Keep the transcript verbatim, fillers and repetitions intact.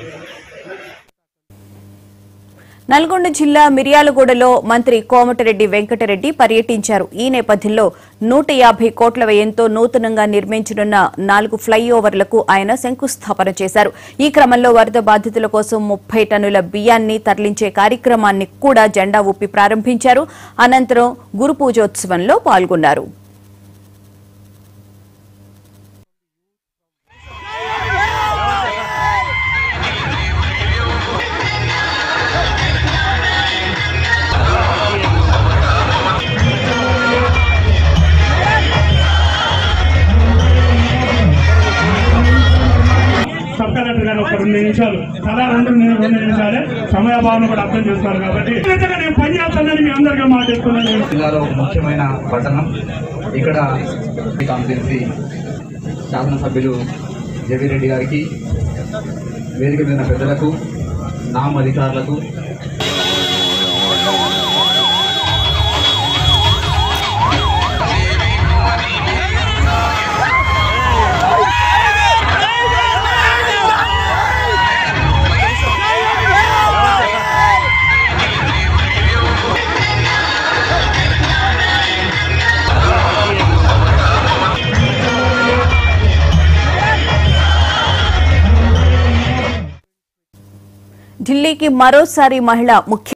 నల్గొండ జిల్లా మిర్యాలగూడలో మంత్రి కోమటిరెడ్డి వెంకటరెడ్డి పర్యటించారు. ఈ నేపథ్యంలో నూట యాభై కోట్ల వ్యయంతో నూతనంగా నిర్మించనున్న నాలుగు ఫ్లైఓవర్లకు ఆయన శంకుస్థాపన చేశారు. ఈ క్రమంలో వరద బాధితుల కోసం ముప్పై టన్నుల బియ్యాన్ని తరలించే కార్యక్రమాన్ని కూడా జెండా ఊపి ప్రారంభించారు. అనంతరం గురు పూజోత్సవంలో పాల్గొన్నారు. సబ్ కలెక్టర్ గారు ఒక రెండు నిమిషాలు చాలా రెండు రెండు నిమిషాలే సమయభావన కూడా అర్థం చేస్తున్నారు కాబట్టి నేను పనిచేస్తానని మీ అందరికీ మాట చెప్తున్నాను. జిల్లాలో ఒక ముఖ్యమైన పట్టణం. ఇక్కడ కాన్స్టిట్యున్సీ శాసనసభ్యులు జవిరెడ్డి గారికి, వేదిక మీద పెద్దలకు, నామ అధికారులకు, ఢిల్లీకి మరోసారి మహిళ ముఖ్య